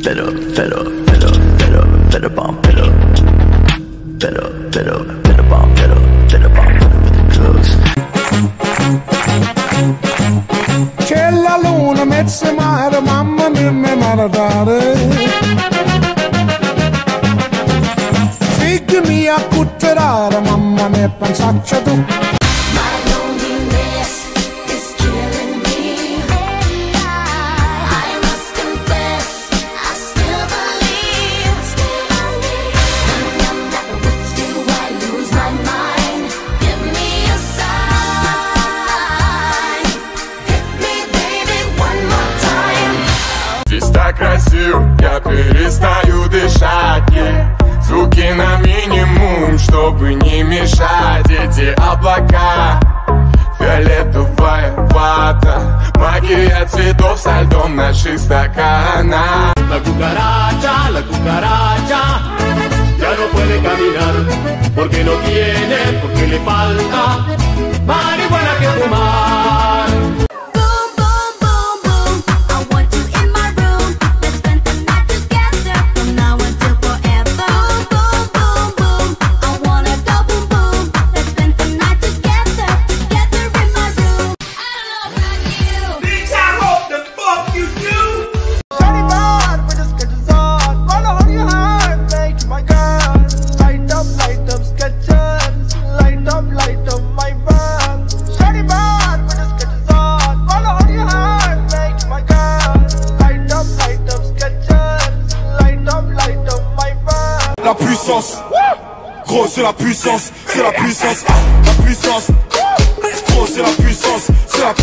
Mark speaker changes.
Speaker 1: bomb, better bomb with the drugs.
Speaker 2: C'è la luna, mezzo mare, mamma mia, mi maradare. Figli mia, cutterare, mamma mia, pensaccia tu.
Speaker 3: Красив, я перестаю дышать, звуки на минимум, чтобы не мешать. Эти облака, фиолетовая вата, магия цветов со льдом наших стаканах.
Speaker 4: La cucaracha, ya no puede caminar, porque no tiene, porque le falta marihuana que fumar.
Speaker 2: La puissance, gros c'est la puissance, c'est la puissance, la puissance, gros c'est la puissance, c'est la puissance.